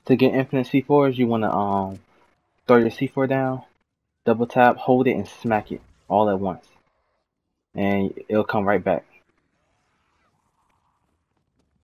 To get infinite C4s, you wanna throw your C4 down, double tap, hold it, and smack it all at once, and it'll come right back.